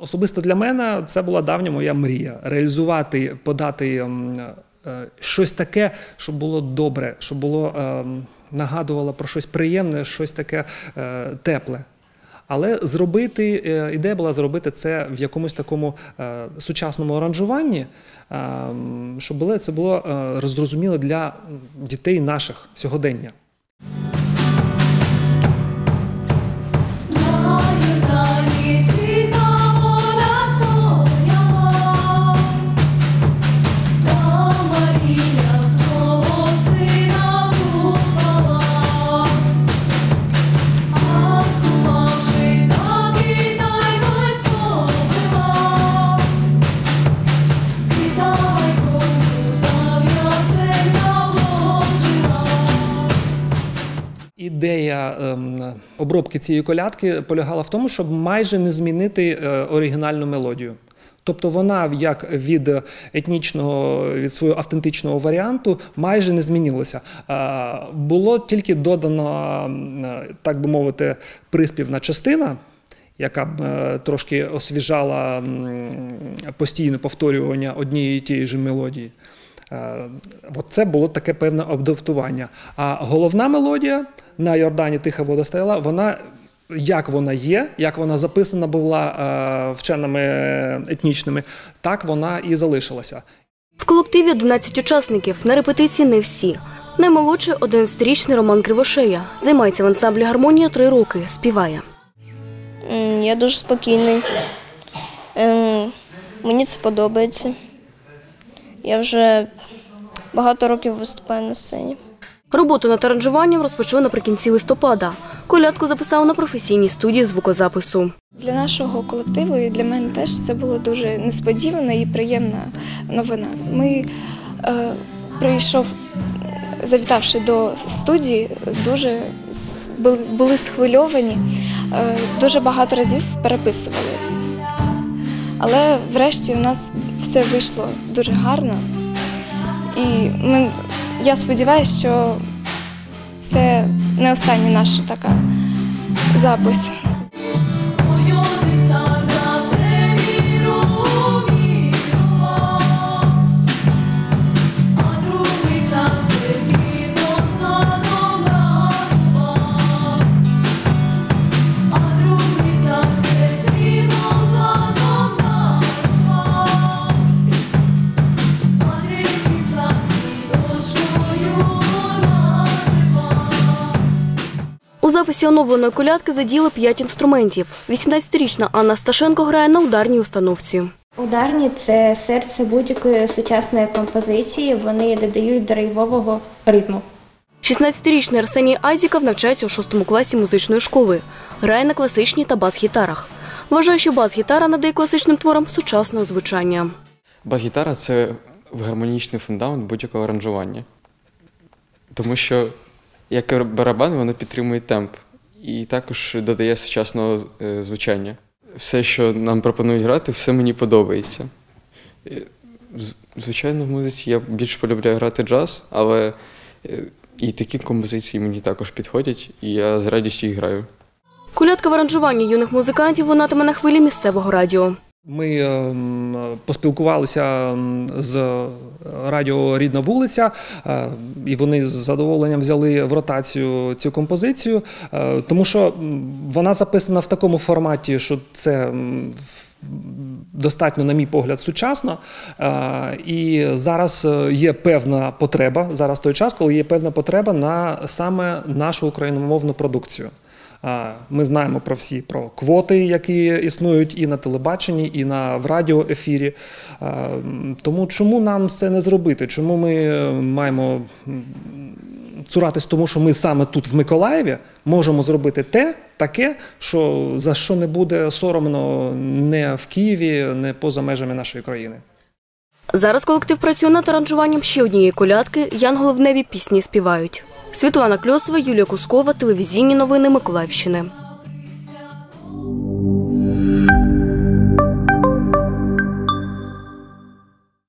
Особисто для мене це була давня моя мрія – реалізувати, подати щось таке, щоб було добре, щоб було, нагадувало про щось приємне, щось таке тепле. Але ідея була зробити це в якомусь такому сучасному аранжуванні, щоб це було зрозуміло для дітей наших сьогодення. Ідея обробки цієї колядки полягала в тому, щоб майже не змінити оригінальну мелодію. Тобто вона, як від свого автентичного варіанту, майже не змінилася. Було тільки додано, так би мовити, приспівна частина, яка б трошки освіжала постійне повторювання однієї і тієї ж мелодії. Це було таке певне адаптування. А головна мелодія «На Йордані тиха вода стояла», вона, як вона є, як вона записана була вченими етнічними, так вона і залишилася. В колективі 11 учасників, на репетиції не всі. Наймолодший – 11-річний Роман Кривошея. Займається в ансамблі «Гармонія» 3 роки, співає. Я дуже спокійний. Мені це подобається. Я вже багато років виступаю на сцені. Роботу над аранжуванням розпочав наприкінці листопада. Колядку записав на професійній студії звукозапису. Для нашого колективу і для мене теж це було дуже несподівана і приємна новина. Ми, завітавши до студії, дуже були схвильовані, дуже багато разів переписували. Але врешті у нас все вийшло дуже гарно. І я сподіваюся, що це не остання наша така запис. У записі оновленої колядки задіяли 5 інструментів. 18-річна Анна Сташенко грає на ударній установці. Ударні – це серце будь-якої сучасної композиції, вони додають драйвового ритму. 16-річний Арсеній Айзіков навчається у 6 класі музичної школи. Грає на класичній та бас-гітарах. Вважає, що бас-гітара надає класичним творам сучасного звучання. Бас-гітара – це гармонічний фундамент будь-якого аранжування. Тому що як барабан, воно підтримує темп і також додає сучасного звучання. Все, що нам пропонують грати, все мені подобається. Звичайно, в музиці я більш полюбляю грати джаз, але і такі композиції мені також підходять, і я з радістю їх граю. Колядка в аранжуванні юних музикантів лунатиме на хвилі місцевого радіо. Ми поспілкувалися з радіо «Рідна вулиця», і вони з задоволенням взяли в ротацію цю композицію, тому що вона записана в такому форматі, що це достатньо, на мій погляд, сучасно. І зараз є певна потреба, зараз той час, коли є певна потреба на саме нашу україномовну продукцію. Ми знаємо про квоти, які існують і на телебаченні, і в радіоефірі. Тому чому нам це не зробити? Чому ми маємо цуратись тому, що ми саме тут, в Миколаєві, можемо зробити таке, за що не буде соромно не в Києві, не поза межами нашої країни. Зараз колектив працює над аранжуванням ще однієї колядки «Янголи в небі пісні співають». Світлана Кльосова, Юлія Кускова, телевізійні новини Миколаївщини.